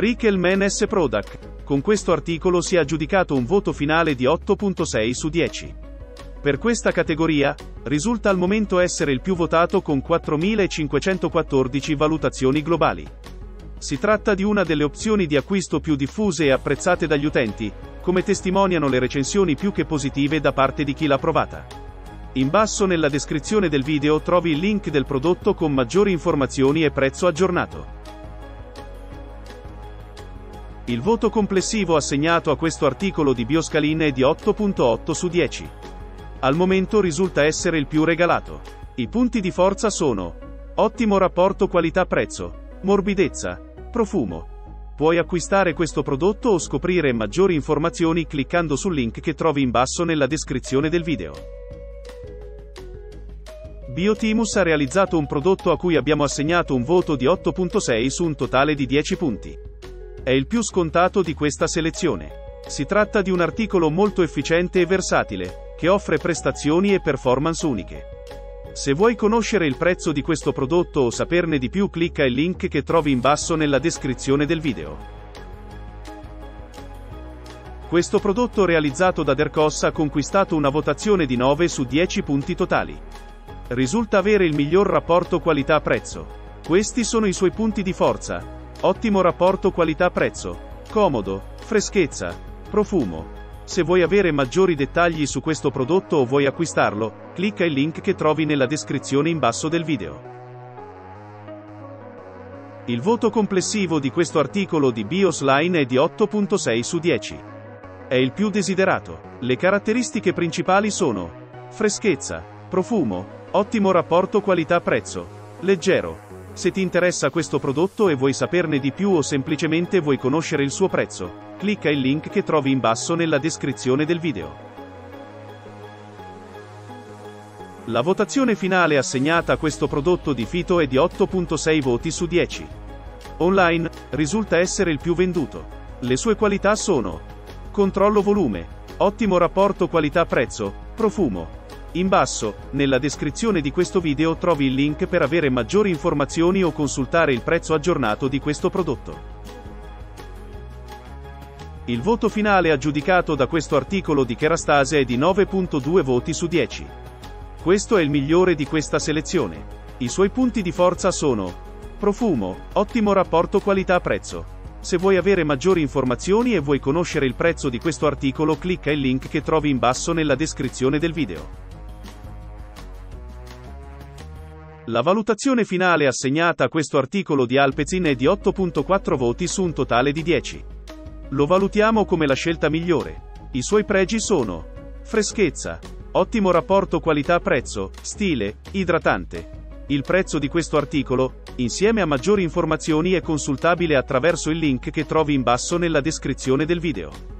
Brickell S. Product. Con questo articolo si è aggiudicato un voto finale di 8.6 su 10. Per questa categoria, risulta al momento essere il più votato con 4.514 valutazioni globali. Si tratta di una delle opzioni di acquisto più diffuse e apprezzate dagli utenti, come testimoniano le recensioni più che positive da parte di chi l'ha provata. In basso nella descrizione del video trovi il link del prodotto con maggiori informazioni e prezzo aggiornato. Il voto complessivo assegnato a questo articolo di Bioscalin è di 8.8 su 10. Al momento risulta essere il più regalato. I punti di forza sono: ottimo rapporto qualità-prezzo, morbidezza, profumo. Puoi acquistare questo prodotto o scoprire maggiori informazioni cliccando sul link che trovi in basso nella descrizione del video. Biotimus ha realizzato un prodotto a cui abbiamo assegnato un voto di 8.6 su un totale di 10 punti. È il più scontato di questa selezione. Si tratta di un articolo molto efficiente e versatile, che offre prestazioni e performance uniche. Se vuoi conoscere il prezzo di questo prodotto o saperne di più, clicca il link che trovi in basso nella descrizione del video. Questo prodotto realizzato da Dercos ha conquistato una votazione di 9 su 10 punti totali. Risulta avere il miglior rapporto qualità-prezzo. Questi sono i suoi punti di forza: ottimo rapporto qualità-prezzo, comodo, freschezza, profumo. Se vuoi avere maggiori dettagli su questo prodotto o vuoi acquistarlo, clicca il link che trovi nella descrizione in basso del video. Il voto complessivo di questo articolo di Bioscalin è di 8.6 su 10. È il più desiderato. Le caratteristiche principali sono: freschezza, profumo, ottimo rapporto qualità-prezzo, leggero. Se ti interessa questo prodotto e vuoi saperne di più o semplicemente vuoi conoscere il suo prezzo, clicca il link che trovi in basso nella descrizione del video. La votazione finale assegnata a questo prodotto di Fito è di 8.6 voti su 10. Online, risulta essere il più venduto. Le sue qualità sono: controllo volume, ottimo rapporto qualità-prezzo, profumo. In basso, nella descrizione di questo video trovi il link per avere maggiori informazioni o consultare il prezzo aggiornato di questo prodotto. Il voto finale aggiudicato da questo articolo di Kerastase è di 9.2 voti su 10. Questo è il migliore di questa selezione. I suoi punti di forza sono: profumo, ottimo rapporto qualità-prezzo. Se vuoi avere maggiori informazioni e vuoi conoscere il prezzo di questo articolo, clicca il link che trovi in basso nella descrizione del video. La valutazione finale assegnata a questo articolo di Alpecin è di 8.4 voti su un totale di 10. Lo valutiamo come la scelta migliore. I suoi pregi sono: freschezza, ottimo rapporto qualità-prezzo, stile, idratante. Il prezzo di questo articolo, insieme a maggiori informazioni, è consultabile attraverso il link che trovi in basso nella descrizione del video.